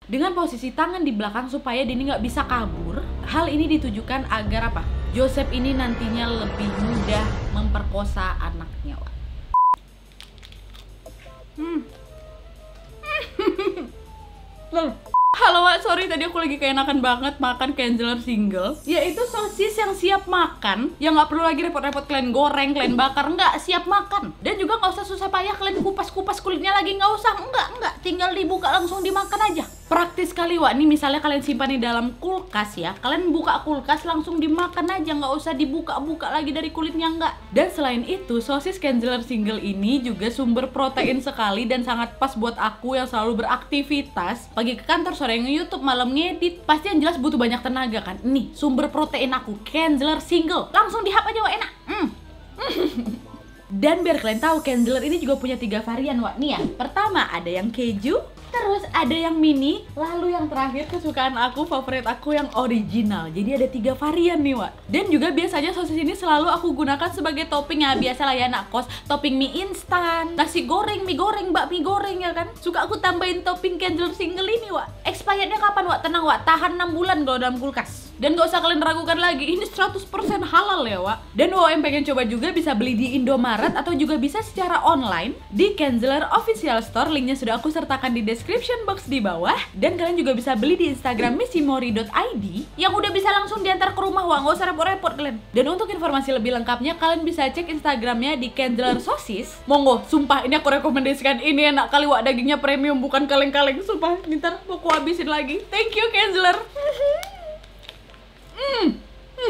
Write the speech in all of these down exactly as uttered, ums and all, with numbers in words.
dengan posisi tangan di belakang supaya Denny nggak bisa kabur. Hal ini ditujukan agar apa? Joseph ini nantinya lebih mudah memperkosa anaknya, Wak. Hmm. Halo Wak, sorry tadi aku lagi keenakan banget makan Kenzler single, yaitu sosis yang siap makan, yang nggak perlu lagi repot-repot kalian goreng, kalian bakar, nggak, siap makan. Dan juga nggak usah susah payah kalian kupas-kupas kulitnya lagi, nggak usah, nggak, nggak, tinggal dibuka langsung dimakan aja. Praktis sekali Wak, nih misalnya kalian simpan di dalam kulkas ya, kalian buka kulkas langsung dimakan aja, nggak usah dibuka-buka lagi dari kulitnya, nggak. Dan selain itu, sosis Kenzler single ini juga sumber protein sekali dan sangat pas buat aku yang selalu beraktivitas pagi ke kantor, sore nge-YouTube, malam ngedit, pasti yang jelas butuh banyak tenaga kan. Nih sumber protein aku, Kenzler single, langsung dihap aja Wak, enak. mm. Dan biar kalian tahu, Kenzler ini juga punya tiga varian Wak. Nih ya, pertama ada yang keju, terus ada yang mini, lalu yang terakhir kesukaan aku, favorit aku yang original. Jadi ada tiga varian nih Wak. Dan juga biasanya sosis ini selalu aku gunakan sebagai topping ya, biasalah ya anak kos, topping mie instan, nasi goreng, mie goreng, bakmi goreng ya kan. Suka aku tambahin topping Kenzler single ini Wak. Expirednya kapan Wak? Tenang Wak, tahan enam bulan kalau dalam kulkas. Dan gak usah kalian ragukan lagi, ini seratus persen halal ya Wak. Dan W M pengen coba juga bisa beli di Indomaret atau juga bisa secara online di Kenzler Official Store. Linknya sudah aku sertakan di description box di bawah. Dan kalian juga bisa beli di Instagram missimori dot i d yang udah bisa langsung diantar ke rumah Wak, gak usah repot-repot kalian. Dan untuk informasi lebih lengkapnya kalian bisa cek Instagramnya di Kenzler Sosis. Monggo, sumpah ini aku rekomendasikan, ini enak kali Wak, dagingnya premium bukan kaleng-kaleng. Sumpah, ntar mau aku habisin lagi. Thank you Kenzler. Hmm. Hmm.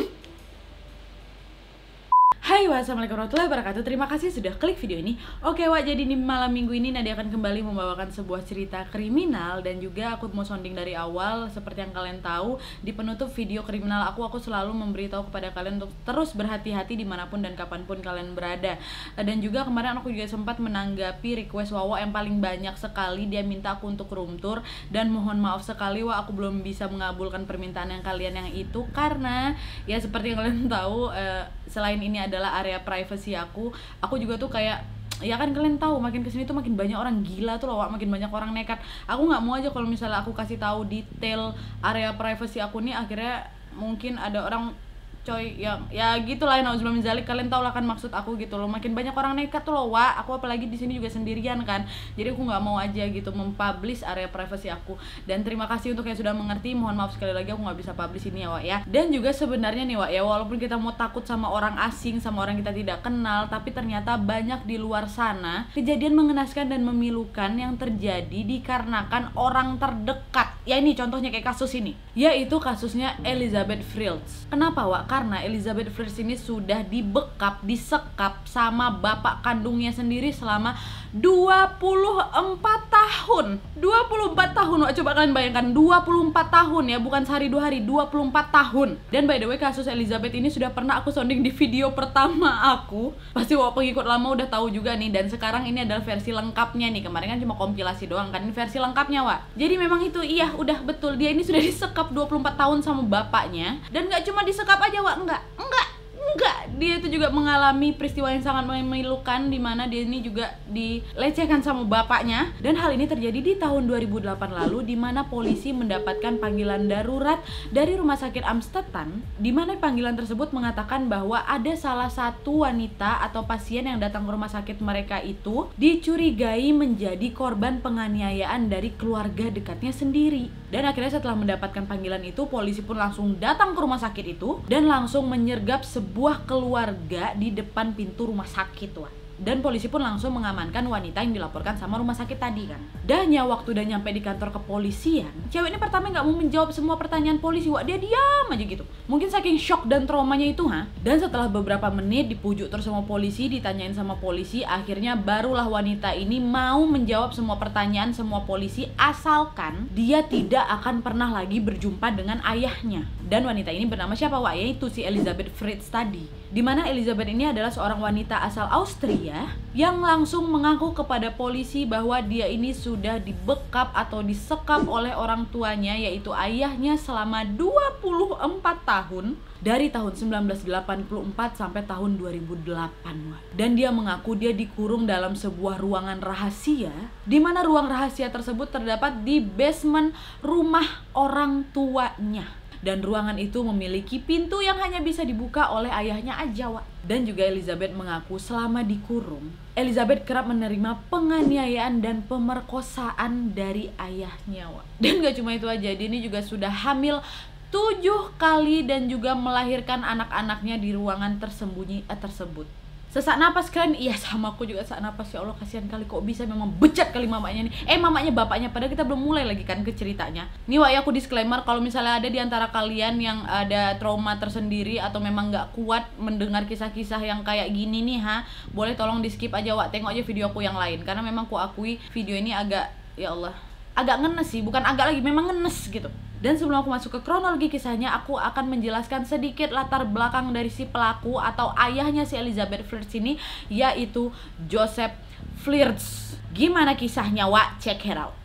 Hai Wak, assalamualaikum warahmatullahi wabarakatuh. Terima kasih sudah klik video ini. Oke Wak, jadi di malam minggu ini Nadia akan kembali membawakan sebuah cerita kriminal. Dan juga aku mau sounding dari awal. Seperti yang kalian tahu, di penutup video kriminal aku, aku selalu memberitahu kepada kalian untuk terus berhati-hati dimanapun dan kapanpun kalian berada. Dan juga kemarin aku juga sempat menanggapi request Wawa yang paling banyak sekali. Dia minta aku untuk room tour. Dan mohon maaf sekali Wak, aku belum bisa mengabulkan permintaan yang kalian yang itu. Karena ya seperti yang kalian tahu, eh, selain ini ada adalah area privacy aku, aku juga tuh kayak, ya kan kalian tahu makin kesini tuh makin banyak orang gila tuh loh Wak, makin banyak orang nekat. Aku nggak mau aja kalau misalnya aku kasih tahu detail area privacy aku nih, akhirnya mungkin ada orang coy yang ya gitulah, nauzubillah min dzalik, kalian tau lah kan maksud aku gitu loh. Makin banyak orang nekat tuh loh Wak, aku apalagi di sini juga sendirian kan, jadi aku nggak mau aja gitu mempublish area privacy aku. Dan terima kasih untuk yang sudah mengerti, mohon maaf sekali lagi aku nggak bisa publish ini ya Wak ya. Dan juga sebenarnya nih Wak ya, walaupun kita mau takut sama orang asing, sama orang kita tidak kenal, tapi ternyata banyak di luar sana kejadian mengenaskan dan memilukan yang terjadi dikarenakan orang terdekat. Ya ini contohnya kayak kasus ini, yaitu kasusnya Elizabeth Fields. Kenapa Wak? Karena Elizabeth Fields ini sudah dibekap, disekap sama bapak kandungnya sendiri selama dua puluh empat tahun. dua puluh empat tahun Wak, coba kalian bayangkan, dua puluh empat tahun ya, bukan sehari dua hari, dua puluh empat tahun. Dan by the way, kasus Elizabeth ini sudah pernah aku sounding di video pertama aku. Pasti Wak pengikut lama udah tahu juga nih. Dan sekarang ini adalah versi lengkapnya nih, kemarin kan cuma kompilasi doang kan, ini versi lengkapnya Wak. Jadi memang itu, iya udah betul, dia ini sudah disekap dua puluh empat tahun sama bapaknya. Dan gak cuma disekap aja Wak, enggak, enggak, enggak, dia itu juga mengalami peristiwa yang sangat memilukan, dimana dia ini juga dilecehkan sama bapaknya. Dan hal ini terjadi di tahun dua ribu delapan lalu, dimana polisi mendapatkan panggilan darurat dari rumah sakit Amsterdam, dimana panggilan tersebut mengatakan bahwa ada salah satu wanita atau pasien yang datang ke rumah sakit mereka itu dicurigai menjadi korban penganiayaan dari keluarga dekatnya sendiri. Dan akhirnya setelah mendapatkan panggilan itu, polisi pun langsung datang ke rumah sakit itu dan langsung menyergap sebuah keluarga di depan pintu rumah sakit Wak. Dan polisi pun langsung mengamankan wanita yang dilaporkan sama rumah sakit tadi kan. Dan ya waktu udah nyampe di kantor kepolisian, cewek ini pertama nggak mau menjawab semua pertanyaan polisi Wak, dia diam aja gitu. Mungkin saking shock dan traumanya itu ha. Dan setelah beberapa menit dipujuk terus sama polisi, ditanyain sama polisi, akhirnya barulah wanita ini mau menjawab semua pertanyaan semua polisi, asalkan dia tidak akan pernah lagi berjumpa dengan ayahnya. Dan wanita ini bernama siapa Wak? Yaitu si Elizabeth Fields tadi. di mana Elizabeth ini adalah seorang wanita asal Austria yang langsung mengaku kepada polisi bahwa dia ini sudah dibekap atau disekap oleh orang tuanya, yaitu ayahnya, selama dua puluh empat tahun dari tahun sembilan belas delapan puluh empat sampai tahun dua ribu delapan. Dan dia mengaku dia dikurung dalam sebuah ruangan rahasia, di mana ruang rahasia tersebut terdapat di basement rumah orang tuanya. Dan ruangan itu memiliki pintu yang hanya bisa dibuka oleh ayahnya aja, Wak. Dan juga Elizabeth mengaku selama dikurung, Elizabeth kerap menerima penganiayaan dan pemerkosaan dari ayahnya, Wak. Dan gak cuma itu aja, dia ini juga sudah hamil tujuh kali dan juga melahirkan anak-anaknya di ruangan tersembunyi eh, tersebut. Sesak napas kalian? Iya, sama aku juga sesak napas. Ya Allah, kasihan kali, kok bisa, memang bejat kali mamanya nih. Eh, mamanya bapaknya, padahal kita belum mulai lagi kan ke ceritanya. Nih, Wak, ya aku disclaimer, kalau misalnya ada di antara kalian yang ada trauma tersendiri atau memang gak kuat mendengar kisah-kisah yang kayak gini nih, ha, boleh tolong di skip aja, Wak, tengok aja video aku yang lain. Karena memang aku akui video ini agak, ya Allah, agak ngenes sih, bukan agak lagi, memang ngenes gitu. Dan sebelum aku masuk ke kronologi kisahnya, aku akan menjelaskan sedikit latar belakang dari si pelaku atau ayahnya si Elizabeth Flirts ini, yaitu Joseph Flirts. Gimana kisahnya, Wak? Check it out.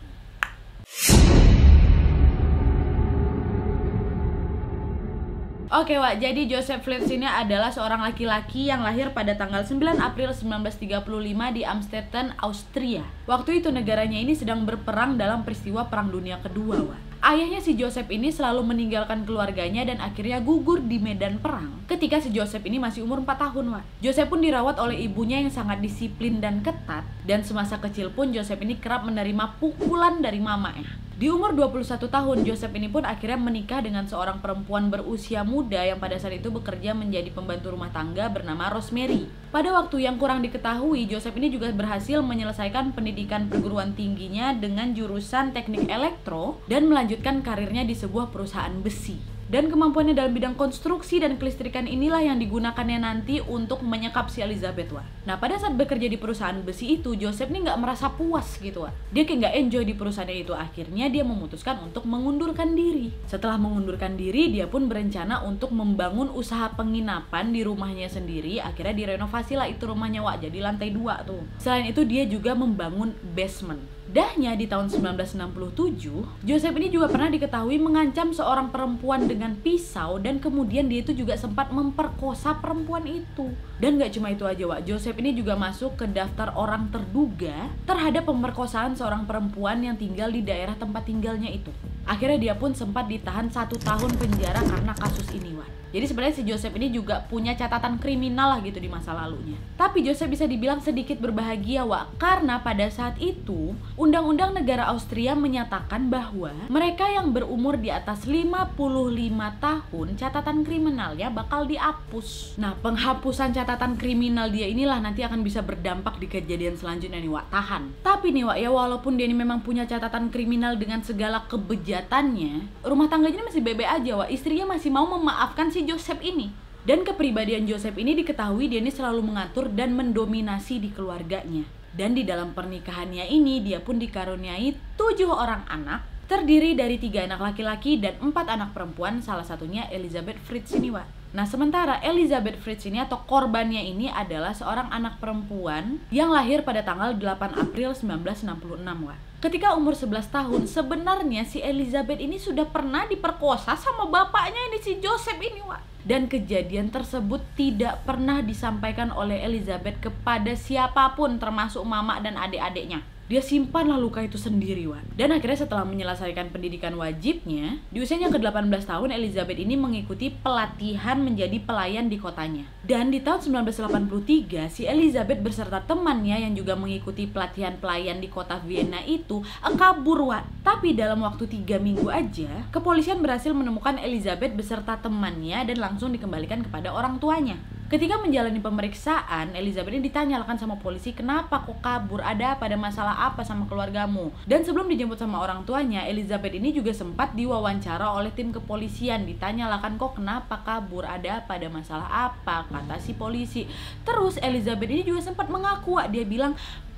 Oke, Wak, jadi Joseph Flirts ini adalah seorang laki-laki yang lahir pada tanggal sembilan April sembilan belas tiga puluh lima di Amstetten, Austria. Waktu itu negaranya ini sedang berperang dalam peristiwa Perang Dunia Kedua, Wak. Ayahnya si Joseph ini selalu meninggalkan keluarganya dan akhirnya gugur di medan perang ketika si Joseph ini masih umur empat tahun, Wak. Joseph pun dirawat oleh ibunya yang sangat disiplin dan ketat, dan semasa kecil pun Joseph ini kerap menerima pukulan dari mamanya. Di umur dua puluh satu tahun, Joseph ini pun akhirnya menikah dengan seorang perempuan berusia muda yang pada saat itu bekerja menjadi pembantu rumah tangga bernama Rosemary. Pada waktu yang kurang diketahui, Joseph ini juga berhasil menyelesaikan pendidikan perguruan tingginya dengan jurusan teknik elektro dan melanjutkan karirnya di sebuah perusahaan besi. Dan kemampuannya dalam bidang konstruksi dan kelistrikan inilah yang digunakannya nanti untuk menyekap si Elizabeth, Wak. Nah, pada saat bekerja di perusahaan besi itu, Joseph ini nggak merasa puas gitu, Wak. Dia kayak nggak enjoy di perusahaan itu. Akhirnya dia memutuskan untuk mengundurkan diri. Setelah mengundurkan diri, dia pun berencana untuk membangun usaha penginapan di rumahnya sendiri. Akhirnya direnovasi lah itu rumahnya, Wak, jadi lantai dua tuh. Selain itu, dia juga membangun basement. Dahnya di tahun sembilan belas enam puluh tujuh, Joseph ini juga pernah diketahui mengancam seorang perempuan dengan pisau, dan kemudian dia itu juga sempat memperkosa perempuan itu. Dan gak cuma itu aja, Wak, Joseph ini juga masuk ke daftar orang terduga terhadap pemerkosaan seorang perempuan yang tinggal di daerah tempat tinggalnya itu. Akhirnya dia pun sempat ditahan satu tahun penjara karena kasus ini, Wak. Jadi sebenarnya si Joseph ini juga punya catatan kriminal lah gitu di masa lalunya. Tapi Joseph bisa dibilang sedikit berbahagia, Wak, karena pada saat itu undang-undang negara Austria menyatakan bahwa mereka yang berumur di atas lima puluh lima tahun catatan kriminalnya bakal dihapus. Nah, penghapusan catatan kriminal dia inilah nanti akan bisa berdampak di kejadian selanjutnya nih, Wak. Tahan. Tapi nih, Wak, ya walaupun dia ini memang punya catatan kriminal dengan segala kebejatannya, rumah tangganya masih bebe aja, Wak. Istrinya masih mau memaafkan si Joseph ini. Dan kepribadian Joseph ini diketahui dia ini selalu mengatur dan mendominasi di keluarganya. Dan di dalam pernikahannya ini dia pun dikaruniai tujuh orang anak, terdiri dari tiga anak laki-laki dan empat anak perempuan, salah satunya Elizabeth Flirts ini, Wak. Nah, sementara Elizabeth Flirts ini atau korbannya ini adalah seorang anak perempuan yang lahir pada tanggal delapan April sembilan belas enam puluh enam, Wak. Ketika umur sebelas tahun, sebenarnya si Elizabeth ini sudah pernah diperkosa sama bapaknya ini, si Joseph ini, Wak. Dan kejadian tersebut tidak pernah disampaikan oleh Elizabeth kepada siapapun, termasuk mama dan adik-adiknya. Dia simpanlah luka itu sendiri, Wak. Dan akhirnya setelah menyelesaikan pendidikan wajibnya, di usianya ke delapan belas tahun, Elizabeth ini mengikuti pelatihan menjadi pelayan di kotanya. Dan di tahun sembilan belas delapan puluh tiga, si Elizabeth beserta temannya yang juga mengikuti pelatihan pelayan di kota Vienna itu kabur, Wak. Tapi dalam waktu tiga minggu aja, kepolisian berhasil menemukan Elizabeth beserta temannya dan langsung dikembalikan kepada orang tuanya. Ketika menjalani pemeriksaan, Elizabeth ini ditanyakan sama polisi, kenapa kok kabur, ada apa, ada masalah apa sama keluargamu. Dan sebelum dijemput sama orang tuanya, Elizabeth ini juga sempat diwawancara oleh tim kepolisian. Ditanyakan, kok kenapa kabur, ada apa, ada masalah apa, kata si polisi. Terus Elizabeth ini juga sempat mengaku, dia bilang,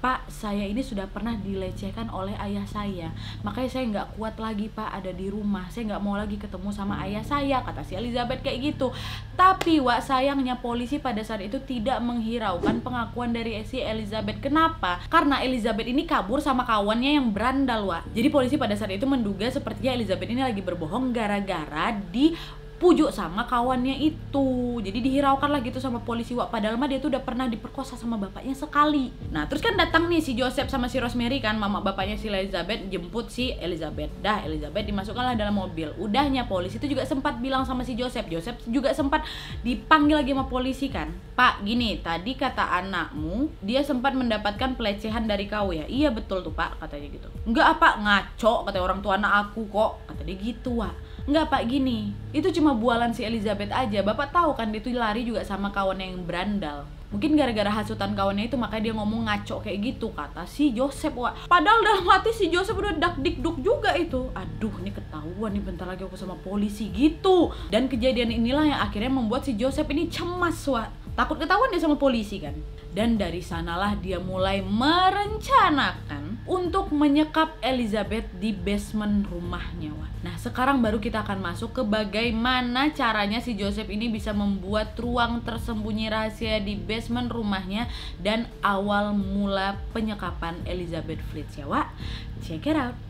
"Pak, saya ini sudah pernah dilecehkan oleh ayah saya, makanya saya nggak kuat lagi Pak ada di rumah, saya nggak mau lagi ketemu sama ayah saya," kata si Elizabeth kayak gitu. Tapi Wak, sayangnya polisi pada saat itu tidak menghiraukan pengakuan dari si Elizabeth. Kenapa? Karena Elizabeth ini kabur sama kawannya yang berandal, Wak. Jadi polisi pada saat itu menduga sepertinya Elizabeth ini lagi berbohong gara-gara di pujuk sama kawannya itu. Jadi dihiraukan lah gitu sama polisi, Wak. Padahal mah dia tuh udah pernah diperkosa sama bapaknya sekali. Nah terus kan datang nih si Joseph sama si Rosemary kan, mama bapaknya si Elizabeth, jemput si Elizabeth. Dah Elizabeth dimasukkanlah dalam mobil. Udahnya polisi itu juga sempat bilang sama si Joseph. Joseph juga sempat dipanggil lagi sama polisi kan. "Pak, gini, tadi kata anakmu dia sempat mendapatkan pelecehan dari kau ya?" "Iya betul tuh Pak," katanya gitu. "Enggak apa, ngaco, kata orang tua anak aku kok," kata dia gitu, Wak. "Enggak Pak, gini, itu cuma bualan si Elizabeth aja. Bapak tahu kan dia tuh lari juga sama kawannya yang berandal. Mungkin gara-gara hasutan kawannya itu makanya dia ngomong ngaco kayak gitu," kata si Joseph, Wak. Padahal dalam hati si Joseph udah dak dikduk juga itu. Aduh, ini ketahuan nih bentar lagi aku sama polisi gitu. Dan kejadian inilah yang akhirnya membuat si Joseph ini cemas, Wak. Takut ketahuan dia sama polisi kan. Dan dari sanalah dia mulai merencanakan untuk menyekap Elizabeth di basement rumahnya, Wak. Nah sekarang baru kita akan masuk ke bagaimana caranya si Joseph ini bisa membuat ruang tersembunyi rahasia di basement rumahnya dan awal mula penyekapan Elizabeth Flitz ya, Wak. Check it out.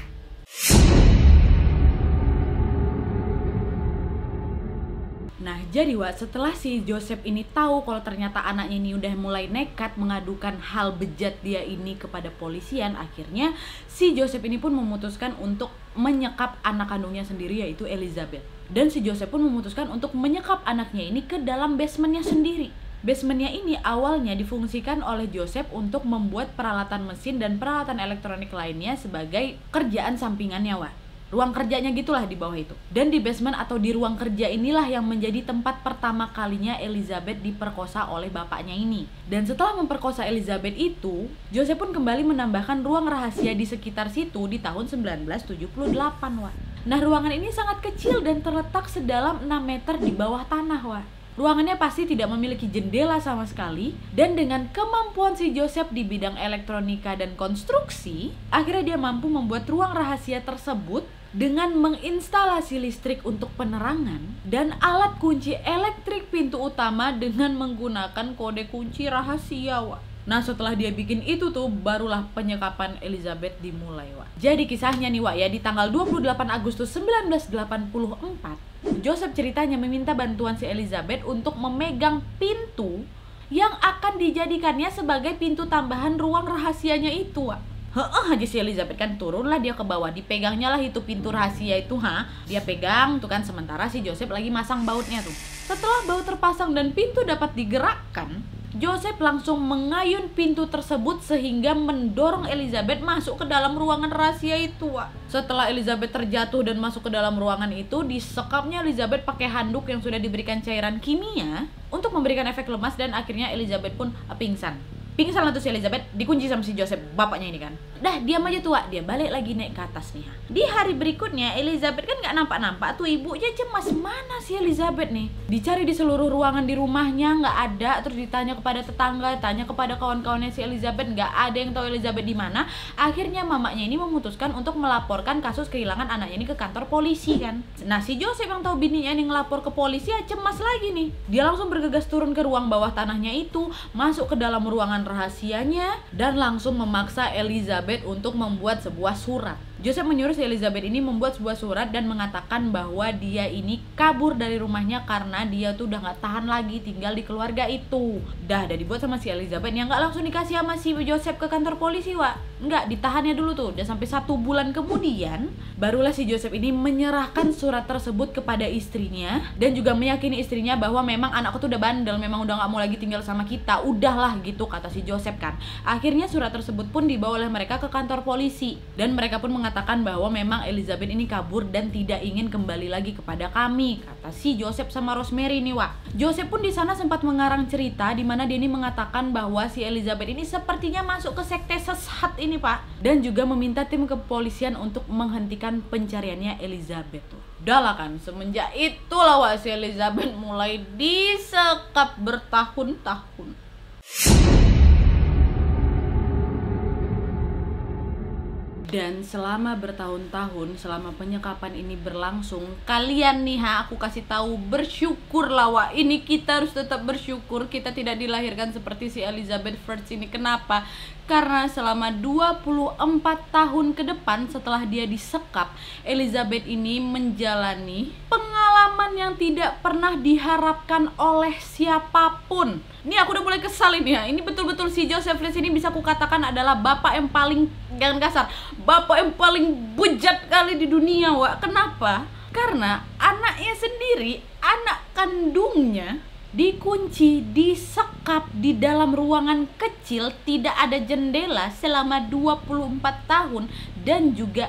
Nah jadi Wak, setelah si Joseph ini tahu kalau ternyata anaknya ini udah mulai nekat mengadukan hal bejat dia ini kepada polisian, akhirnya si Joseph ini pun memutuskan untuk menyekap anak kandungnya sendiri yaitu Elizabeth. Dan si Joseph pun memutuskan untuk menyekap anaknya ini ke dalam basementnya sendiri. Basementnya ini awalnya difungsikan oleh Joseph untuk membuat peralatan mesin dan peralatan elektronik lainnya sebagai kerjaan sampingannya, Wak. Ruang kerjanya gitulah di bawah itu. Dan di basement atau di ruang kerja inilah yang menjadi tempat pertama kalinya Elizabeth diperkosa oleh bapaknya ini. Dan setelah memperkosa Elizabeth itu, Joseph pun kembali menambahkan ruang rahasia di sekitar situ di tahun sembilan belas tujuh puluh delapan, Wak. Nah ruangan ini sangat kecil dan terletak sedalam enam meter di bawah tanah, Wak. Ruangannya pasti tidak memiliki jendela sama sekali, dan dengan kemampuan si Joseph di bidang elektronika dan konstruksi, akhirnya dia mampu membuat ruang rahasia tersebut dengan menginstalasi listrik untuk penerangan dan alat kunci elektrik pintu utama dengan menggunakan kode kunci rahasia, Wak. Nah setelah dia bikin itu tuh barulah penyekapan Elizabeth dimulai, Wak. Jadi kisahnya nih, Wak, ya, di tanggal dua puluh delapan Agustus sembilan belas delapan puluh empat, Joseph ceritanya meminta bantuan si Elizabeth untuk memegang pintu yang akan dijadikannya sebagai pintu tambahan ruang rahasianya itu, Wak. Heeh aja si Elizabeth kan, turunlah dia ke bawah, dipegangnya lah itu pintu rahasia itu, ha. Dia pegang tuh kan, sementara si Joseph lagi masang bautnya tuh. Setelah baut terpasang dan pintu dapat digerakkan, Joseph langsung mengayun pintu tersebut sehingga mendorong Elizabeth masuk ke dalam ruangan rahasia itu, Wak. Setelah Elizabeth terjatuh dan masuk ke dalam ruangan itu, disekapnya Elizabeth pakai handuk yang sudah diberikan cairan kimia untuk memberikan efek lemas, dan akhirnya Elizabeth pun pingsan. Pingsan lah tuh si Elizabeth, dikunci sama si Joseph, bapaknya ini kan. Dah diam aja tuh, Wak. Dia balik lagi naik ke atas nih. Di hari berikutnya Elizabeth kan nggak nampak-nampak tuh, ibunya cemas, mana si Elizabeth nih. Dicari di seluruh ruangan di rumahnya nggak ada, terus ditanya kepada tetangga, tanya kepada kawan-kawannya si Elizabeth, nggak ada yang tahu Elizabeth di mana. Akhirnya mamanya ini memutuskan untuk melaporkan kasus kehilangan anaknya ini ke kantor polisi kan. Nah si Joseph yang tahu bininya ini ngelapor ke polisi, ya cemas lagi nih. Dia langsung bergegas turun ke ruang bawah tanahnya itu, masuk ke dalam ruangan rahasianya, dan langsung memaksa Elizabeth untuk membuat sebuah surat. Joseph menyuruh si Elizabeth ini membuat sebuah surat dan mengatakan bahwa dia ini kabur dari rumahnya karena dia tuh udah gak tahan lagi tinggal di keluarga itu. Dah, udah dibuat sama si Elizabeth, yang gak langsung dikasih sama si Joseph ke kantor polisi, Wak. Enggak, ditahannya dulu tuh. Dan sampai satu bulan kemudian, barulah si Joseph ini menyerahkan surat tersebut kepada istrinya, dan juga meyakini istrinya bahwa memang anakku tuh udah bandel, memang udah gak mau lagi tinggal sama kita, udahlah gitu, kata si Joseph kan. Akhirnya surat tersebut pun dibawa oleh mereka ke kantor polisi, dan mereka pun mengatakan bahwa memang Elizabeth ini kabur dan tidak ingin kembali lagi kepada kami, kata si Joseph sama Rosemary nih, Wak. Joseph pun di sana sempat mengarang cerita di mana dia ini mengatakan bahwa si Elizabeth ini sepertinya masuk ke sekte sesat ini, Pak, dan juga meminta tim kepolisian untuk menghentikan pencariannya Elizabeth tuh. Udah lah kan, semenjak itulah, Wak, si Elizabeth mulai disekap bertahun-tahun. Dan selama bertahun-tahun, selama penyekapan ini berlangsung, kalian nih ha, aku kasih tahu, bersyukurlah wak. Ini kita harus tetap bersyukur kita tidak dilahirkan seperti si Elizabeth First ini. Kenapa? Karena selama dua puluh empat tahun ke depan setelah dia disekap, Elizabeth ini menjalani pengalaman yang tidak pernah diharapkan oleh siapapun. Ini aku udah mulai kesal ini ya. Ini betul-betul si Joseph Lee ini bisa kukatakan adalah bapak yang paling, jangan kasar, bapak yang paling bejat kali di dunia wak. Kenapa? Karena anaknya sendiri, anak kandungnya, dikunci, disekap di dalam ruangan kecil, tidak ada jendela selama dua puluh empat tahun, dan juga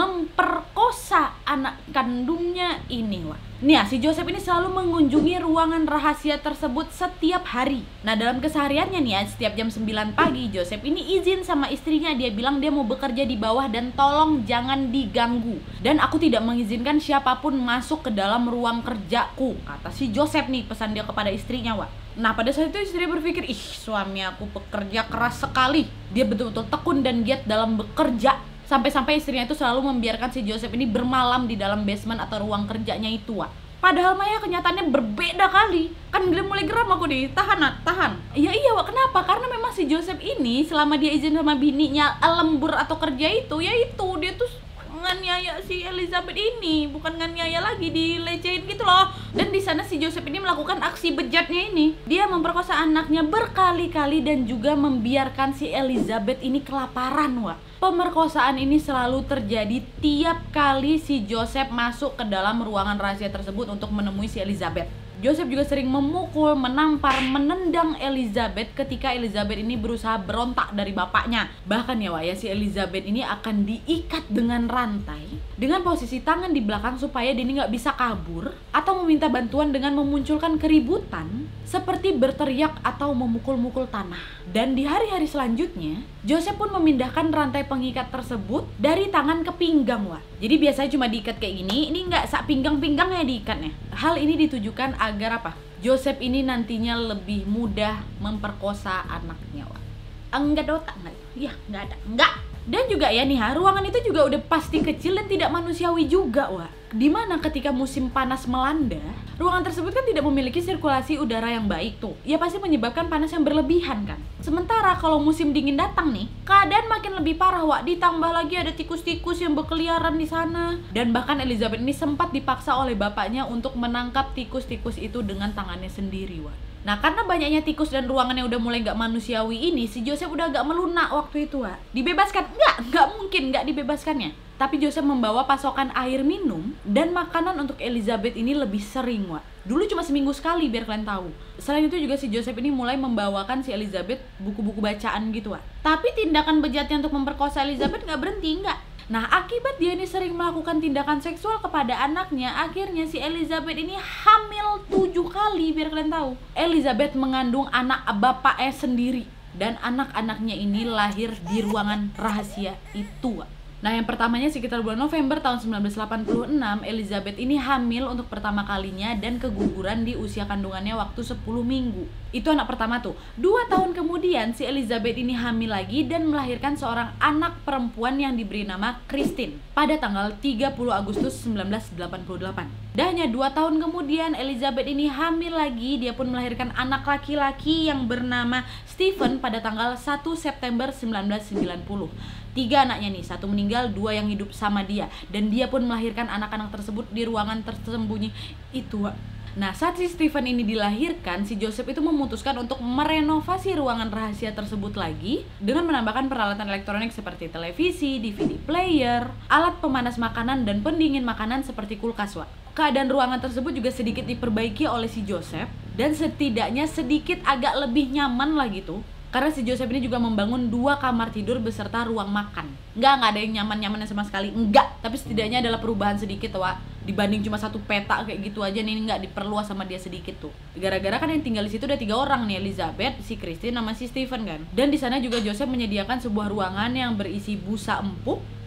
memperkosa anak kandungnya ini wak. Nih ya, si Joseph ini selalu mengunjungi ruangan rahasia tersebut setiap hari. Nah, dalam kesehariannya nih ya, setiap jam sembilan pagi Joseph ini izin sama istrinya. Dia bilang dia mau bekerja di bawah dan tolong jangan diganggu. Dan aku tidak mengizinkan siapapun masuk ke dalam ruang kerjaku, kata si Joseph nih, pesan dia kepada istrinya wak. Nah, pada saat itu istri berpikir, ih suami aku bekerja keras sekali. Dia betul-betul tekun dan giat dalam bekerja. Sampai-sampai istrinya itu selalu membiarkan si Joseph ini bermalam di dalam basement atau ruang kerjanya itu wak. Padahal Maya kenyataannya berbeda kali. Kan dia mulai geram aku nih, tahan nak, tahan. Iya iya wak, kenapa? Karena memang si Joseph ini selama dia izin sama bininya lembur atau kerja itu, ya itu dia tuh nganiaya si Elizabeth ini, bukan nganiaya lagi, dilecehin gitu loh. Dan di sana si Joseph ini melakukan aksi bejatnya ini. Dia memperkosa anaknya berkali-kali dan juga membiarkan si Elizabeth ini kelaparan wak. Pemerkosaan ini selalu terjadi tiap kali si Joseph masuk ke dalam ruangan rahasia tersebut untuk menemui si Elizabeth. Joseph juga sering memukul, menampar, menendang Elizabeth ketika Elizabeth ini berusaha berontak dari bapaknya. Bahkan ya wak ya, si Elizabeth ini akan diikat dengan rantai dengan posisi tangan di belakang supaya dia ini nggak bisa kabur, atau meminta bantuan dengan memunculkan keributan seperti berteriak atau memukul-mukul tanah. Dan di hari-hari selanjutnya, Joseph pun memindahkan rantai pengikat tersebut dari tangan ke pinggang wak. Jadi biasanya cuma diikat kayak gini, ini nggak sak pinggang-pinggangnya diikatnya. Hal ini ditujukan agar apa? Joseph ini nantinya lebih mudah memperkosa anaknya wak. Enggak ada otak nggak? Iya nggak ada, enggak. Dan juga ya nih ha, ruangan itu juga udah pasti kecil dan tidak manusiawi juga wak. Dimana ketika musim panas melanda, ruangan tersebut kan tidak memiliki sirkulasi udara yang baik tuh. Ya pasti menyebabkan panas yang berlebihan kan. Sementara kalau musim dingin datang nih, keadaan makin lebih parah wak. Ditambah lagi ada tikus-tikus yang berkeliaran di sana. Dan bahkan Elizabeth ini sempat dipaksa oleh bapaknya untuk menangkap tikus-tikus itu dengan tangannya sendiri wak. Nah, karena banyaknya tikus dan ruangannya udah mulai nggak manusiawi ini, si Joseph udah agak melunak waktu itu wak. Dibebaskan? Nggak, nggak mungkin nggak dibebaskannya. Tapi Joseph membawa pasokan air minum dan makanan untuk Elizabeth ini lebih sering wak. Dulu cuma seminggu sekali biar kalian tahu. Selain itu juga si Joseph ini mulai membawakan si Elizabeth buku-buku bacaan gitu wak. Tapi tindakan bejatnya untuk memperkosa Elizabeth nggak berhenti, nggak. Nah, akibat dia ini sering melakukan tindakan seksual kepada anaknya, akhirnya si Elizabeth ini hamil tujuh kali biar kalian tahu. Elizabeth mengandung anak bapaknya sendiri, dan anak-anaknya ini lahir di ruangan rahasia itu. Nah, yang pertamanya sekitar bulan November tahun sembilan belas delapan puluh enam, Elizabeth ini hamil untuk pertama kalinya dan keguguran di usia kandungannya waktu sepuluh minggu. Itu anak pertama tuh. Dua tahun kemudian si Elizabeth ini hamil lagi dan melahirkan seorang anak perempuan yang diberi nama Christine pada tanggal tiga puluh Agustus sembilan belas delapan puluh delapan. Dan hanya dua tahun kemudian Elizabeth ini hamil lagi, dia pun melahirkan anak laki-laki yang bernama Stephen pada tanggal satu September sembilan belas sembilan puluh. Tiga anaknya nih, satu meninggal, dua yang hidup sama dia. Dan dia pun melahirkan anak-anak tersebut di ruangan tersembunyi itu. Nah, saat si Stephen ini dilahirkan, si Joseph itu memutuskan untuk merenovasi ruangan rahasia tersebut lagi dengan menambahkan peralatan elektronik seperti televisi, D V D player, alat pemanas makanan, dan pendingin makanan seperti kulkas wak. Keadaan ruangan tersebut juga sedikit diperbaiki oleh si Joseph dan setidaknya sedikit agak lebih nyaman lah gitu. Karena si Joseph ini juga membangun dua kamar tidur beserta ruang makan. Enggak, enggak ada yang nyaman-nyamannya sama sekali. Enggak, tapi setidaknya adalah perubahan sedikit wak. Dibanding cuma satu peta kayak gitu aja nih, enggak diperluas sama dia sedikit tuh. Gara-gara kan yang tinggal di situ udah tiga orang nih, Elizabeth, si Christine, sama si Stephen kan. Dan di sana juga Joseph menyediakan sebuah ruangan yang berisi busa empuk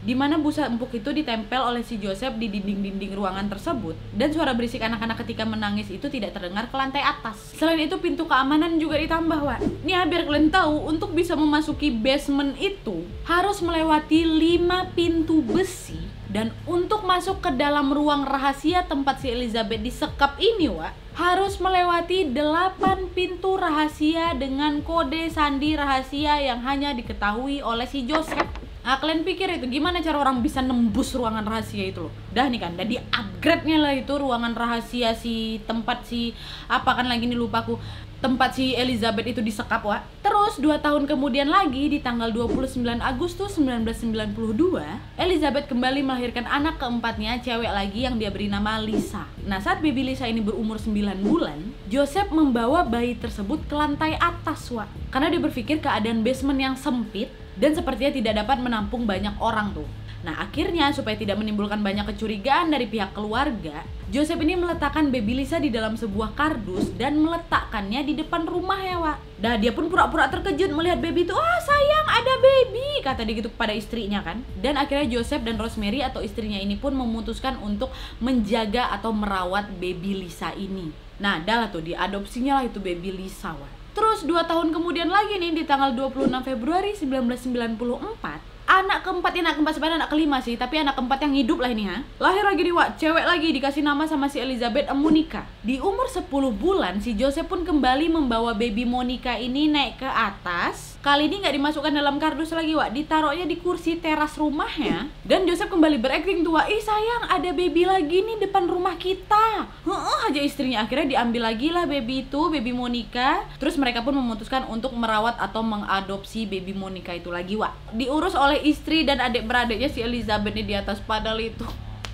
di mana busa empuk itu ditempel oleh si Joseph di dinding-dinding ruangan tersebut, dan suara berisik anak-anak ketika menangis itu tidak terdengar ke lantai atas. Selain itu pintu keamanan juga ditambah, Wak. Nih biar kalian tahu, untuk bisa memasuki basement itu harus melewati lima pintu besi, dan untuk masuk ke dalam ruang rahasia tempat si Elizabeth disekap ini, Wak, harus melewati delapan pintu rahasia dengan kode sandi rahasia yang hanya diketahui oleh si Joseph. Nah, kalian pikir itu gimana cara orang bisa nembus ruangan rahasia itu loh? Dah nih kan, dah di upgrade-nya lah itu ruangan rahasia si tempat si apa kan lagi nih lupa aku, tempat si Elizabeth itu disekap, Wak. Terus dua tahun kemudian lagi di tanggal dua puluh sembilan Agustus sembilan belas sembilan puluh dua, Elizabeth kembali melahirkan anak keempatnya, cewek lagi yang dia beri nama Lisa. Nah, saat baby Lisa ini berumur sembilan bulan, Joseph membawa bayi tersebut ke lantai atas, Wak. Karena dia berpikir keadaan basement yang sempit dan sepertinya tidak dapat menampung banyak orang tuh. Nah, akhirnya supaya tidak menimbulkan banyak kecurigaan dari pihak keluarga, Joseph ini meletakkan baby Lisa di dalam sebuah kardus dan meletakkannya di depan rumah ya, Wak. Dah dia pun pura-pura terkejut melihat baby itu. "Oh sayang, ada baby," kata dia gitu kepada istrinya kan. Dan akhirnya Joseph dan Rosemary atau istrinya ini pun memutuskan untuk menjaga atau merawat baby Lisa ini. Nah, dah lah tuh diadopsinya lah itu baby Lisa, Wak. Terus dua tahun kemudian lagi nih di tanggal dua puluh enam Februari sembilan belas sembilan puluh empat, anak keempat, ini anak keempat sebenarnya anak kelima sih, tapi anak keempat yang hidup lah ini ha. Lahir lagi nih, Wak, cewek lagi, dikasih nama sama si Elizabeth Monica. Di umur sepuluh bulan si Joseph pun kembali membawa baby Monica ini naik ke atas. Kali ini nggak dimasukkan dalam kardus lagi, Wak, ditaruhnya di kursi teras rumahnya. Dan Joseph kembali berakting tuh, Wak, "Ih sayang, ada baby lagi nih depan rumah kita." Heeh aja istrinya. Akhirnya diambil lagi lah baby itu, baby Monica. Terus mereka pun memutuskan untuk merawat atau mengadopsi baby Monica itu lagi, Wak. Diurus oleh istri dan adik beradiknya si Elizabeth nih di atas, padahal itu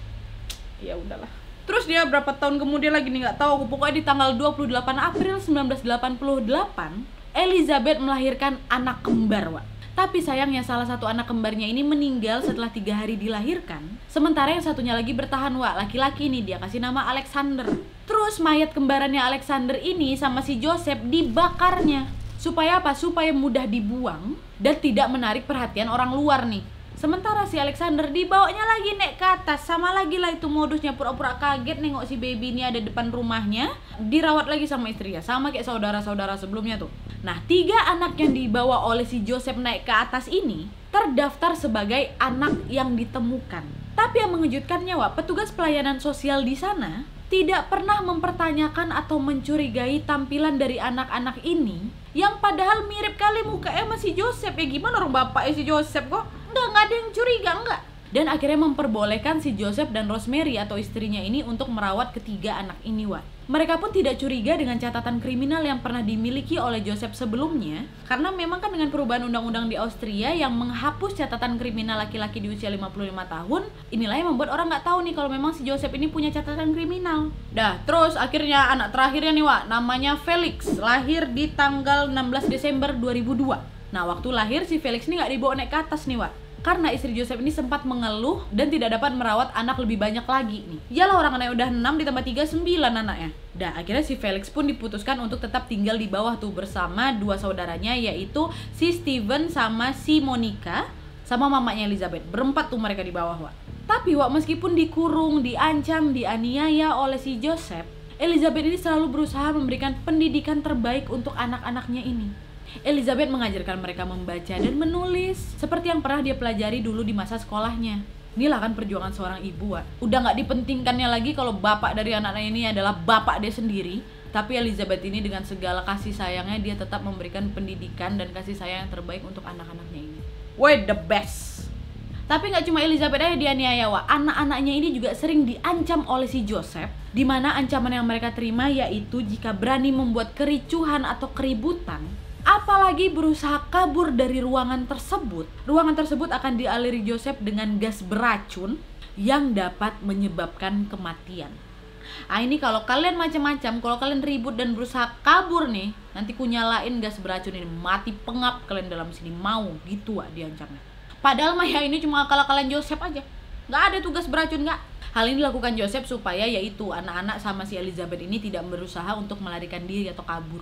ya udahlah. Terus dia berapa tahun kemudian lagi nih nggak tahu aku, pokoknya di tanggal dua puluh delapan April sembilan belas delapan puluh delapan Elizabeth melahirkan anak kembar, Wak. Tapi sayangnya salah satu anak kembarnya ini meninggal setelah tiga hari dilahirkan. Sementara yang satunya lagi bertahan, Wak, laki-laki nih, dia kasih nama Alexander. Terus mayat kembarannya Alexander ini sama si Joseph dibakarnya. Supaya apa? Supaya mudah dibuang dan tidak menarik perhatian orang luar nih. Sementara si Alexander dibawanya lagi naik ke atas. Sama lagi lah itu modusnya, pura-pura kaget nengok si baby ini ada depan rumahnya. Dirawat lagi sama istrinya, sama kayak saudara-saudara sebelumnya tuh. Nah, tiga anak yang dibawa oleh si Joseph naik ke atas ini terdaftar sebagai anak yang ditemukan. Tapi yang mengejutkannya, Wak, petugas pelayanan sosial di sana tidak pernah mempertanyakan atau mencurigai tampilan dari anak-anak ini, yang padahal mirip kali mukanya sama si Joseph. Ya gimana orang bapaknya si Joseph kok? Enggak, enggak ada yang curiga, enggak. Dan akhirnya memperbolehkan si Joseph dan Rosemary atau istrinya ini untuk merawat ketiga anak ini, Wak. Mereka pun tidak curiga dengan catatan kriminal yang pernah dimiliki oleh Joseph sebelumnya, karena memang kan dengan perubahan undang-undang di Austria yang menghapus catatan kriminal laki-laki di usia lima puluh lima tahun, inilah yang membuat orang nggak tahu nih kalau memang si Joseph ini punya catatan kriminal. Dah, terus akhirnya anak terakhirnya nih, Wak, namanya Felix, lahir di tanggal enam belas Desember dua ribu dua. Nah, waktu lahir si Felix ini nggak dibawa naik ke atas nih, Wak, karena istri Joseph ini sempat mengeluh dan tidak dapat merawat anak lebih banyak lagi nih. Iyalah orang anaknya udah enam ditambah tiga, sembilan anaknya. Dah, akhirnya si Felix pun diputuskan untuk tetap tinggal di bawah tuh bersama dua saudaranya, yaitu si Steven sama si Monica sama mamanya Elizabeth. Berempat tuh mereka di bawah, Wak. Tapi, Wak, meskipun dikurung, diancam, dianiaya oleh si Joseph, Elizabeth ini selalu berusaha memberikan pendidikan terbaik untuk anak-anaknya ini. Elizabeth mengajarkan mereka membaca dan menulis seperti yang pernah dia pelajari dulu di masa sekolahnya. Inilah kan perjuangan seorang ibu, Wak. Udah nggak dipentingkannya lagi kalau bapak dari anaknya ini adalah bapak dia sendiri. Tapi Elizabeth ini dengan segala kasih sayangnya dia tetap memberikan pendidikan dan kasih sayang yang terbaik untuk anak-anaknya ini. Wait, the best. Tapi nggak cuma Elizabeth aja dianiaya, Wak. Anak-anaknya ini juga sering diancam oleh si Joseph, di mana ancaman yang mereka terima yaitu jika berani membuat kericuhan atau keributan, apalagi berusaha kabur dari ruangan tersebut, ruangan tersebut akan dialiri Joseph dengan gas beracun yang dapat menyebabkan kematian. Ah, ini kalau kalian macam-macam, kalau kalian ribut dan berusaha kabur nih, nanti ku nyalain gas beracun ini, mati pengap kalian dalam sini, mau gitu, Wak, diancamnya. Padahal mah ya ini cuma akal-akalan Joseph aja, nggak ada tugas beracun, nggak. Hal ini dilakukan Joseph supaya yaitu anak-anak sama si Elizabeth ini tidak berusaha untuk melarikan diri atau kabur.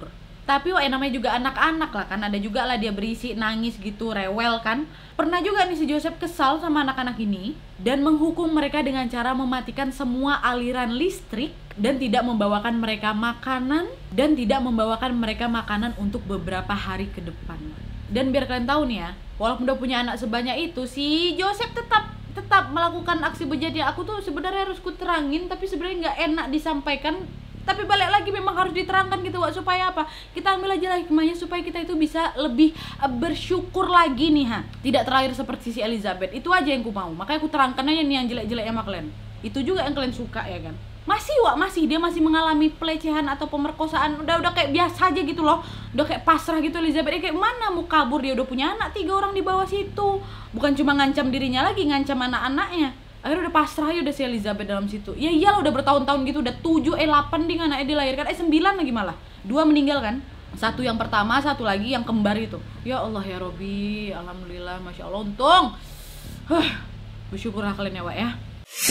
Tapi wah, namanya juga anak-anak lah kan, ada juga lah dia berisi, nangis gitu, rewel kan. Pernah juga nih si Joseph kesal sama anak-anak ini dan menghukum mereka dengan cara mematikan semua aliran listrik dan tidak membawakan mereka makanan dan tidak membawakan mereka makanan untuk beberapa hari ke depan. Dan biar kalian tahu nih ya, walaupun udah punya anak sebanyak itu, si Joseph tetap tetap melakukan aksi bejatnya. Aku tuh sebenarnya harus kuterangin, tapi sebenarnya nggak enak disampaikan. Tapi balik lagi memang harus diterangkan gitu, Wak, supaya apa? Kita ambil aja lah hikmahnya supaya kita itu bisa lebih uh, bersyukur lagi nih, ha. Tidak terakhir seperti si Elizabeth. Itu aja yang ku mau. Makanya aku terangkan aja nih yang jelek-jeleknya sama kalian. Itu juga yang kalian suka ya kan? Masih, Wak, masih dia masih mengalami pelecehan atau pemerkosaan. Udah udah kayak biasa aja gitu loh. Udah kayak pasrah gitu Elizabeth. Dia kayak mana mau kabur, dia udah punya anak tiga orang di bawah situ. Bukan cuma ngancam dirinya lagi, ngancam anak-anaknya. Akhirnya udah pasrah ya udah si Elizabeth dalam situ. Ya iyalah udah bertahun-tahun gitu, udah tujuh eh delapan ding anaknya dilahirkan. Eh sembilan lagi malah. Dua meninggal kan? Satu yang pertama, satu lagi yang kembar itu. Ya Allah ya Robi, alhamdulillah, masya Allah, untung. Huh, bersyukurlah kalian ya, Wak ya.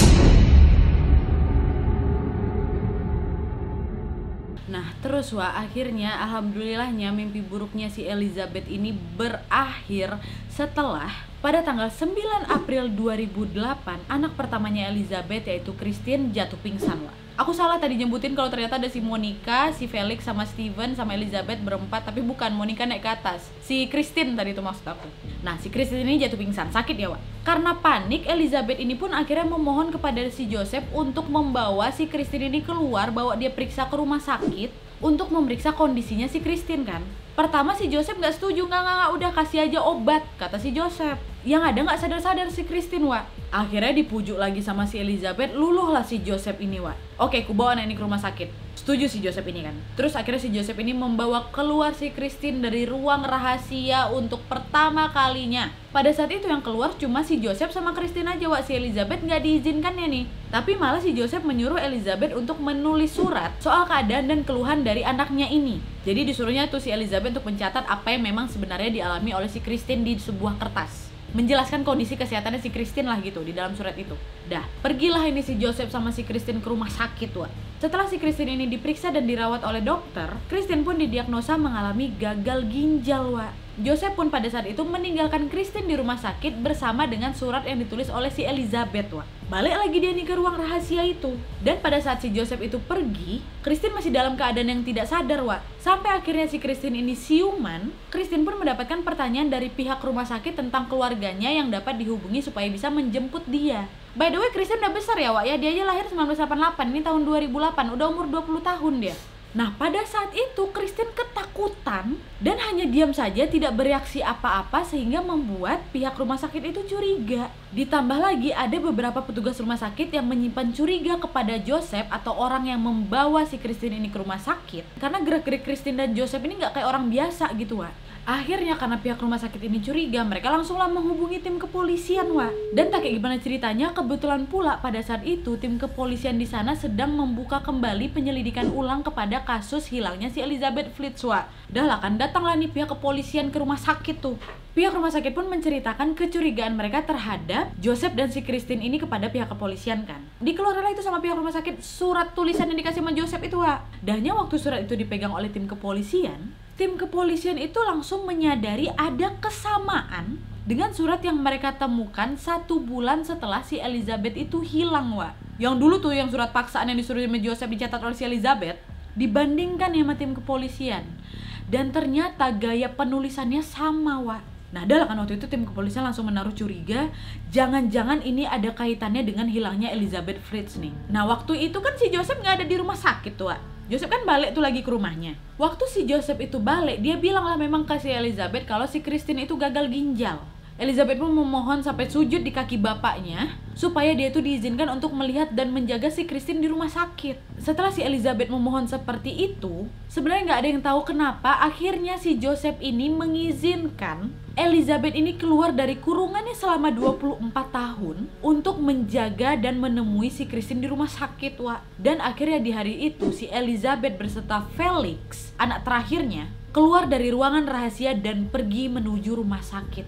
Nah terus Wak, akhirnya alhamdulillahnya mimpi buruknya si Elizabeth ini berakhir setelah pada tanggal sembilan April dua ribu delapan anak pertamanya Elizabeth yaitu Christine jatuh pingsan, Wak. Aku salah tadi nyebutin kalau ternyata ada si Monica, si Felix sama Steven sama Elizabeth berempat, tapi bukan, Monica naik ke atas. Si Christine tadi itu maksud aku. Nah, si Christine ini jatuh pingsan, sakit ya, Wak. Karena panik, Elizabeth ini pun akhirnya memohon kepada si Joseph untuk membawa si Christine ini keluar, bawa dia periksa ke rumah sakit untuk memeriksa kondisinya si Christine kan. Pertama si Joseph nggak setuju, nggak nggak nggak udah kasih aja obat, kata si Joseph. Yang ada nggak sadar-sadar si Christine, Wak. Akhirnya dipujuk lagi sama si Elizabeth, luluhlah si Joseph ini, Wak. Oke, ku bawa anak ini ke rumah sakit. Setuju si Joseph ini kan. Terus akhirnya si Joseph ini membawa keluar si Christine dari ruang rahasia untuk pertama kalinya. Pada saat itu yang keluar cuma si Joseph sama Christine aja, Wak. Si Elizabeth nggak diizinkan ya nih. Tapi malah si Joseph menyuruh Elizabeth untuk menulis surat soal keadaan dan keluhan dari anaknya ini. Jadi disuruhnya tuh si Elizabeth untuk mencatat apa yang memang sebenarnya dialami oleh si Christine di sebuah kertas. Menjelaskan kondisi kesehatannya si Christine lah gitu di dalam surat itu. Dah, pergilah ini si Joseph sama si Christine ke rumah sakit, Wak. Setelah si Christine ini diperiksa dan dirawat oleh dokter, Christine pun didiagnosa mengalami gagal ginjal, Wak. Joseph pun pada saat itu meninggalkan Christine di rumah sakit bersama dengan surat yang ditulis oleh si Elizabeth, Wak. Balik lagi dia nih ke ruang rahasia itu. Dan pada saat si Joseph itu pergi, Christine masih dalam keadaan yang tidak sadar, Wak. Sampai akhirnya si Christine ini siuman, Christine pun mendapatkan pertanyaan dari pihak rumah sakit tentang keluarganya yang dapat dihubungi supaya bisa menjemput dia. By the way, Christine udah besar ya, Wak ya. Dia aja lahir seribu sembilan ratus delapan puluh delapan, ini tahun dua ribu delapan, udah umur dua puluh tahun dia. Nah, pada saat itu Christine ketakutan dan hanya diam saja, tidak bereaksi apa-apa sehingga membuat pihak rumah sakit itu curiga. Ditambah lagi ada beberapa petugas rumah sakit yang menyimpan curiga kepada Joseph atau orang yang membawa si Christine ini ke rumah sakit. Karena gerak-gerik Christine dan Joseph ini nggak kayak orang biasa gitu, Wak. Akhirnya karena pihak rumah sakit ini curiga, mereka langsunglah menghubungi tim kepolisian, Wak. Dan tak kayak gimana ceritanya, kebetulan pula pada saat itu tim kepolisian di sana sedang membuka kembali penyelidikan ulang kepada kasus hilangnya si Elizabeth Flitz, Wak. Dah lah kan, datanglah nih pihak kepolisian ke rumah sakit tuh. Pihak rumah sakit pun menceritakan kecurigaan mereka terhadap Joseph dan si Christine ini kepada pihak kepolisian kan. Dikeluarlah itu sama pihak rumah sakit surat tulisan yang dikasih sama Joseph itu, Wak. Dahnya waktu surat itu dipegang oleh tim kepolisian, tim kepolisian itu langsung menyadari ada kesamaan dengan surat yang mereka temukan satu bulan setelah si Elizabeth itu hilang, Wak. Yang dulu tuh yang surat paksaan yang disuruh sama Joseph dicatat oleh si Elizabeth, dibandingkan ya sama tim kepolisian. Dan ternyata gaya penulisannya sama, Wak. Nah, adalah kan waktu itu tim kepolisian langsung menaruh curiga, jangan-jangan ini ada kaitannya dengan hilangnya Elizabeth Flitz nih. Nah, waktu itu kan si Joseph nggak ada di rumah sakit tuh, Wak. Joseph kan balik tuh lagi ke rumahnya. Waktu si Joseph itu balik, dia bilang lah memang ke si Elizabeth kalau si Christine itu gagal ginjal. Elizabeth pun memohon sampai sujud di kaki bapaknya supaya dia itu diizinkan untuk melihat dan menjaga si Christine di rumah sakit. Setelah si Elizabeth memohon seperti itu, sebenarnya nggak ada yang tahu kenapa akhirnya si Joseph ini mengizinkan Elizabeth ini keluar dari kurungannya selama dua puluh empat tahun untuk menjaga dan menemui si Christine di rumah sakit, Wak. Dan akhirnya di hari itu si Elizabeth beserta Felix, anak terakhirnya, keluar dari ruangan rahasia dan pergi menuju rumah sakit, Wak.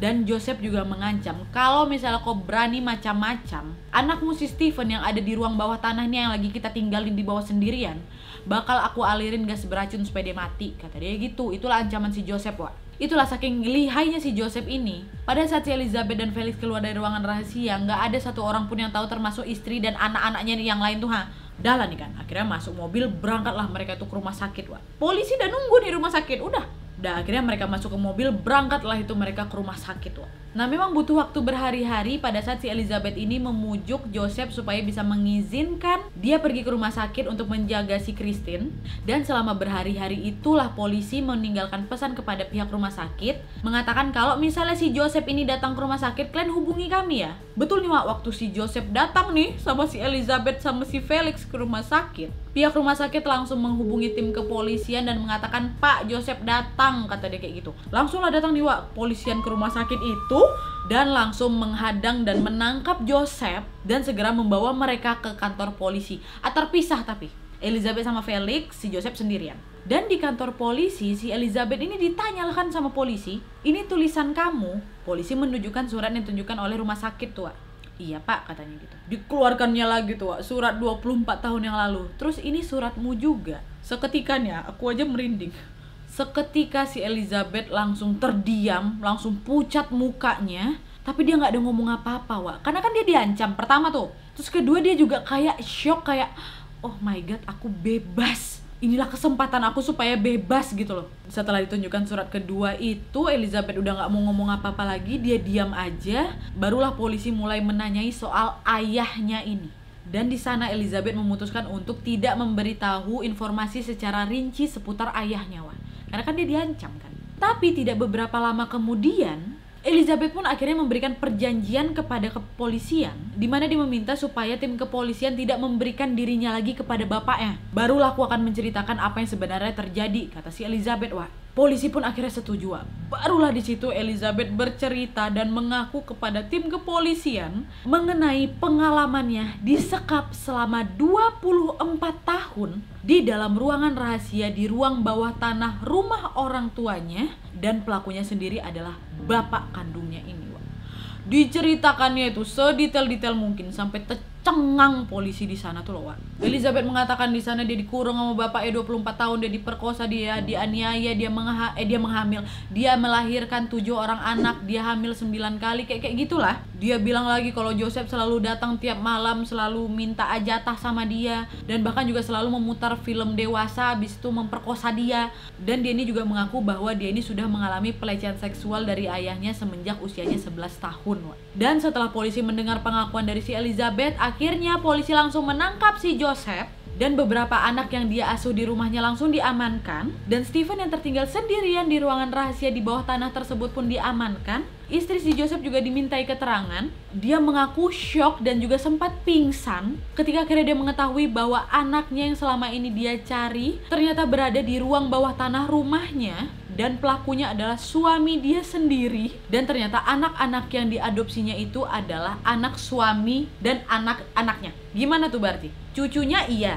Dan Joseph juga mengancam, kalau misalnya kau berani macam-macam, anakmu si Steven yang ada di ruang bawah tanahnya yang lagi kita tinggalin di bawah sendirian, bakal aku alirin gas beracun supaya dia mati, kata dia gitu. Itulah ancaman si Joseph, Wak. Itulah saking lihainya si Joseph ini. Pada saat si Elizabeth dan Felix keluar dari ruangan rahasia, nggak ada satu orang pun yang tahu, termasuk istri dan anak-anaknya yang lain tuh, ha. Dah lah nih kan, akhirnya masuk mobil, berangkatlah mereka tuh ke rumah sakit, Wak. Polisi udah nunggu di rumah sakit, udah. Dah akhirnya mereka masuk ke mobil, berangkatlah itu mereka ke rumah sakit, Wak. Nah memang butuh waktu berhari-hari pada saat si Elizabeth ini memujuk Joseph supaya bisa mengizinkan dia pergi ke rumah sakit untuk menjaga si Christine. Dan selama berhari-hari itulah polisi meninggalkan pesan kepada pihak rumah sakit, mengatakan kalau misalnya si Joseph ini datang ke rumah sakit, kalian hubungi kami ya. Betul nih, Wak, waktu si Joseph datang nih sama si Elizabeth sama si Felix ke rumah sakit, pihak rumah sakit langsung menghubungi tim kepolisian dan mengatakan, Pak, Joseph datang, kata dia kayak gitu. Langsunglah datang nih, Wak, polisian ke rumah sakit itu dan langsung menghadang dan menangkap Joseph dan segera membawa mereka ke kantor polisi. Ah, terpisah tapi Elizabeth sama Felix, si Joseph sendirian. Dan di kantor polisi, si Elizabeth ini ditanyakan sama polisi, ini tulisan kamu? Polisi menunjukkan surat yang ditunjukkan oleh rumah sakit tuh, Wak. Iya Pak, katanya gitu. Dikeluarkannya lagi tuh, Wak, surat dua puluh empat tahun yang lalu. Terus ini suratmu juga. Seketikanya, aku aja merinding. Seketika si Elizabeth langsung terdiam, langsung pucat mukanya, tapi dia nggak ada ngomong apa-apa, Wak. Karena kan dia diancam pertama tuh. Terus kedua dia juga kayak shock, kayak oh my god, aku bebas. Inilah kesempatan aku supaya bebas gitu loh. Setelah ditunjukkan surat kedua itu, Elizabeth udah nggak mau ngomong apa-apa lagi, dia diam aja. Barulah polisi mulai menanyai soal ayahnya ini. Dan di sana Elizabeth memutuskan untuk tidak memberitahu informasi secara rinci seputar ayahnya, Wak. Karena kan dia diancam kan. Tapi tidak beberapa lama kemudian, Elizabeth pun akhirnya memberikan perjanjian kepada kepolisian, di mana dia meminta supaya tim kepolisian tidak memberikan dirinya lagi kepada bapaknya. Barulah aku akan menceritakan apa yang sebenarnya terjadi, kata si Elizabeth, Wak. Polisi pun akhirnya setuju, Wak. Barulah di situ Elizabeth bercerita dan mengaku kepada tim kepolisian mengenai pengalamannya disekap selama dua puluh empat tahun di dalam ruangan rahasia di ruang bawah tanah rumah orang tuanya, dan pelakunya sendiri adalah bapak kandungnya ini, Wak. Diceritakannya itu sedetail-detail mungkin sampai tercengang polisi di sana tuh loh, Wak. Elizabeth mengatakan di sana dia dikurung sama bapaknya dua puluh empat tahun, dia diperkosa, dia dianiaya, dia mengha eh dia menghamil, dia melahirkan tujuh orang anak, dia hamil sembilan kali, kayak kayak gitulah. Dia bilang lagi kalau Joseph selalu datang tiap malam, selalu minta jatah sama dia, dan bahkan juga selalu memutar film dewasa, habis itu memperkosa dia. Dan dia ini juga mengaku bahwa dia ini sudah mengalami pelecehan seksual dari ayahnya semenjak usianya sebelas tahun, Wak. Dan setelah polisi mendengar pengakuan dari si Elizabeth, akhirnya polisi langsung menangkap si Joseph. Dan beberapa anak yang dia asuh di rumahnya langsung diamankan. Dan Steven yang tertinggal sendirian di ruangan rahasia di bawah tanah tersebut pun diamankan. Istri si Joseph juga dimintai keterangan. Dia mengaku syok dan juga sempat pingsan ketika akhirnya dia mengetahui bahwa anaknya yang selama ini dia cari ternyata berada di ruang bawah tanah rumahnya. Dan pelakunya adalah suami dia sendiri. Dan ternyata anak-anak yang diadopsinya itu adalah anak suami dan anak-anaknya. Gimana tuh berarti? Cucunya iya,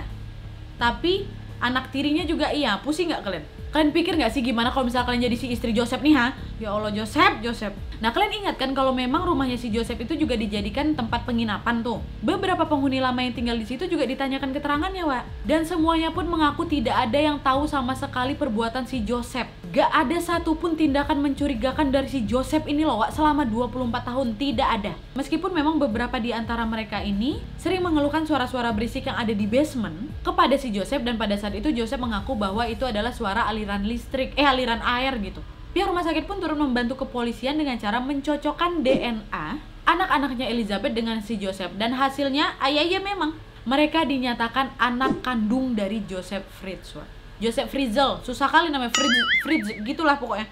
tapi anak tirinya juga iya. Pusing gak kalian? Kalian pikir gak sih gimana kalau misalnya kalian jadi si istri Joseph nih, ha? Ya Allah, Joseph, Joseph. Nah, kalian ingat kan kalau memang rumahnya si Joseph itu juga dijadikan tempat penginapan tuh. Beberapa penghuni lama yang tinggal di situ juga ditanyakan keterangannya, Wak. Dan semuanya pun mengaku tidak ada yang tahu sama sekali perbuatan si Joseph. Gak ada satupun tindakan mencurigakan dari si Joseph ini loh, Wak, selama dua puluh empat tahun. Tidak ada. Meskipun memang beberapa di antara mereka ini sering mengeluhkan suara-suara berisik yang ada di basement kepada si Joseph, dan pada saat itu Joseph mengaku bahwa itu adalah suara aliran listrik, eh aliran air gitu. Pihak rumah sakit pun turun membantu kepolisian dengan cara mencocokkan D N A anak-anaknya Elizabeth dengan si Joseph. Dan hasilnya, ayah ya memang mereka dinyatakan anak kandung dari Joseph Fritz, Wak. Joseph Fritzl, susah kali namanya, Fritz, Fritz gitulah pokoknya.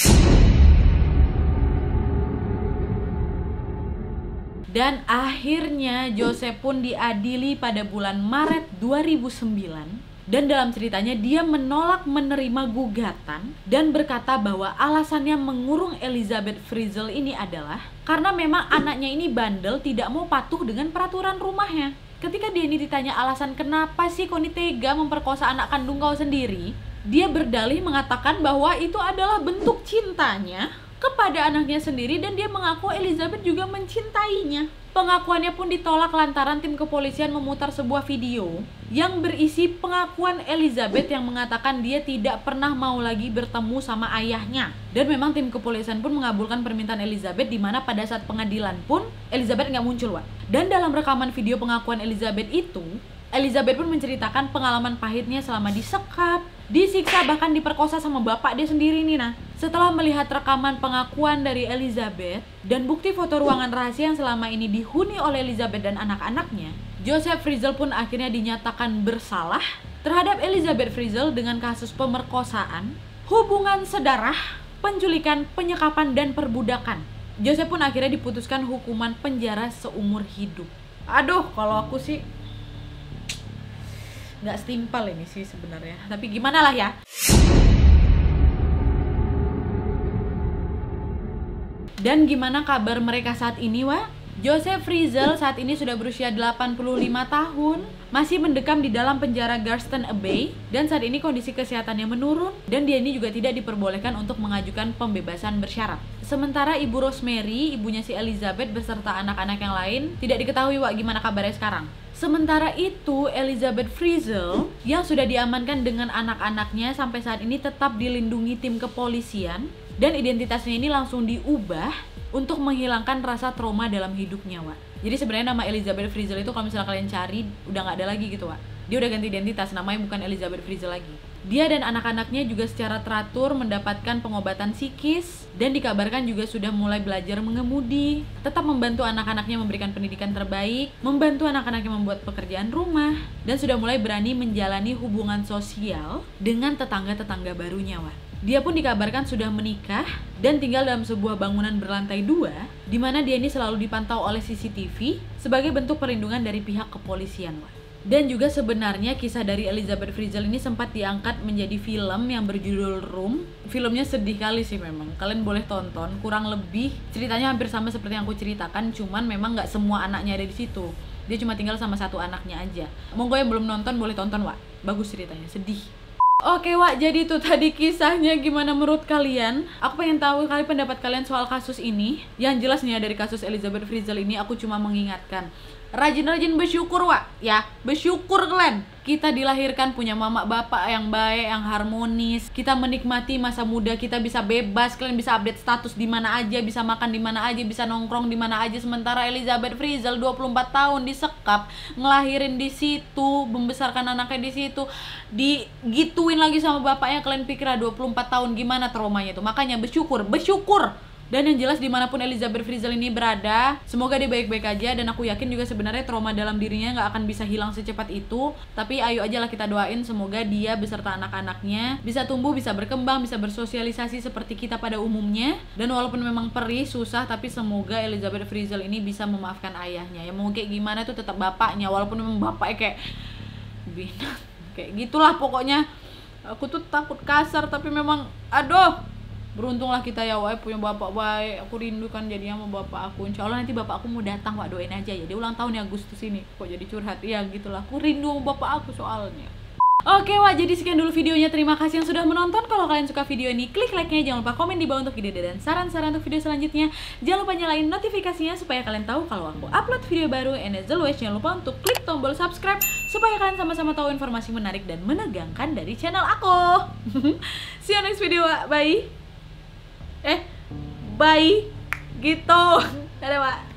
Dan akhirnya Joseph pun diadili pada bulan Maret dua ribu sembilan. Dan dalam ceritanya dia menolak menerima gugatan dan berkata bahwa alasannya mengurung Elizabeth Fritzl ini adalah karena memang anaknya ini bandel, tidak mau patuh dengan peraturan rumahnya. Ketika dia ini ditanya alasan kenapa sih kau ini tega memperkosa anak kandung kau sendiri, dia berdalih mengatakan bahwa itu adalah bentuk cintanya kepada anaknya sendiri dan dia mengaku Elizabeth juga mencintainya. Pengakuannya pun ditolak lantaran tim kepolisian memutar sebuah video yang berisi pengakuan Elizabeth yang mengatakan dia tidak pernah mau lagi bertemu sama ayahnya. Dan memang tim kepolisian pun mengabulkan permintaan Elizabeth, di mana pada saat pengadilan pun Elizabeth nggak muncul, Wak. Dan dalam rekaman video pengakuan Elizabeth itu, Elizabeth pun menceritakan pengalaman pahitnya selama disekap, disiksa, bahkan diperkosa sama bapak dia sendiri nih. Nah, setelah melihat rekaman pengakuan dari Elizabeth dan bukti foto ruangan rahasia yang selama ini dihuni oleh Elizabeth dan anak-anaknya, Joseph Frizzell pun akhirnya dinyatakan bersalah terhadap Elizabeth Frizzell dengan kasus pemerkosaan, hubungan sedarah, penculikan, penyekapan, dan perbudakan. Joseph pun akhirnya diputuskan hukuman penjara seumur hidup. Aduh, kalau aku sih nggak setimpal ini sih sebenarnya, tapi gimana lah ya. Dan gimana kabar mereka saat ini, Wak? Joseph Frizzell saat ini sudah berusia delapan puluh lima tahun, masih mendekam di dalam penjara Garston Abbey, dan saat ini kondisi kesehatannya menurun dan dia ini juga tidak diperbolehkan untuk mengajukan pembebasan bersyarat. Sementara ibu Rosemary, ibunya si Elizabeth beserta anak-anak yang lain, tidak diketahui, Wak, gimana kabarnya sekarang. Sementara itu, Elizabeth Frizzell yang sudah diamankan dengan anak-anaknya sampai saat ini tetap dilindungi tim kepolisian, dan identitasnya ini langsung diubah untuk menghilangkan rasa trauma dalam hidupnya, Wak. Jadi sebenarnya nama Elizabeth Frizzell itu kalau misalnya kalian cari udah nggak ada lagi gitu, Wak. Dia udah ganti identitas, namanya bukan Elizabeth Frizzell lagi. Dia dan anak-anaknya juga secara teratur mendapatkan pengobatan psikis dan dikabarkan juga sudah mulai belajar mengemudi, tetap membantu anak-anaknya memberikan pendidikan terbaik, membantu anak-anaknya membuat pekerjaan rumah, dan sudah mulai berani menjalani hubungan sosial dengan tetangga-tetangga barunya, Wak. Dia pun dikabarkan sudah menikah dan tinggal dalam sebuah bangunan berlantai dua, di mana dia ini selalu dipantau oleh C C T V sebagai bentuk perlindungan dari pihak kepolisian, Wak. Dan juga sebenarnya kisah dari Elizabeth Frizzell ini sempat diangkat menjadi film yang berjudul Room. Filmnya sedih kali sih memang, kalian boleh tonton. Kurang lebih ceritanya hampir sama seperti yang aku ceritakan, cuman memang nggak semua anaknya ada di situ. Dia cuma tinggal sama satu anaknya aja. Monggo yang belum nonton boleh tonton, Wak. Bagus ceritanya, sedih. Oke, Wak, jadi itu tadi kisahnya. Gimana menurut kalian? Aku pengen tahu kali pendapat kalian soal kasus ini. Yang jelas nih ya, dari kasus Elizabeth Frizzell ini aku cuma mengingatkan, rajin-rajin bersyukur, Wak, ya. Bersyukur kalian. Kita dilahirkan punya mama bapak yang baik, yang harmonis. Kita menikmati masa muda kita, bisa bebas, kalian bisa update status di mana aja, bisa makan di mana aja, bisa nongkrong di mana aja. Sementara Elizabeth Frizzell dua puluh empat tahun disekap, ngelahirin di situ, membesarkan anaknya di situ, digituin lagi sama bapaknya. Kalian pikir dua puluh empat tahun gimana traumanya itu? Makanya bersyukur, bersyukur. Dan yang jelas dimanapun Elizabeth Frizzell ini berada, semoga dia baik-baik aja. Dan aku yakin juga sebenarnya trauma dalam dirinya nggak akan bisa hilang secepat itu. Tapi ayo aja lah kita doain, semoga dia beserta anak-anaknya bisa tumbuh, bisa berkembang, bisa bersosialisasi seperti kita pada umumnya. Dan walaupun memang perih, susah, tapi semoga Elizabeth Frizzell ini bisa memaafkan ayahnya. Ya mau kayak gimana tuh tetap bapaknya, walaupun memang bapaknya kayak binat, kayak gitulah pokoknya. Aku tuh takut kasar, tapi memang aduh, beruntunglah kita ya, Wak, punya bapak baik. Aku rindu kan jadinya sama bapak aku. Insya Allah nanti bapak aku mau datang, Wak, doain aja ya. Dia ulang tahun ya Agustus ini. Kok jadi curhat? Ya gitulah, aku rindu sama bapak aku soalnya. Oke, Wak, jadi sekian dulu videonya. Terima kasih yang sudah menonton. Kalau kalian suka video ini, klik like-nya. Jangan lupa komen di bawah untuk ide dan saran-saran untuk video selanjutnya. Jangan lupa nyalain notifikasinya supaya kalian tahu kalau aku upload video baru. And as always, jangan lupa untuk klik tombol subscribe supaya kalian sama-sama tahu informasi menarik dan menegangkan dari channel aku. See you next video, Wak. Bye. Eh, bye gitu. Dadah, Wak.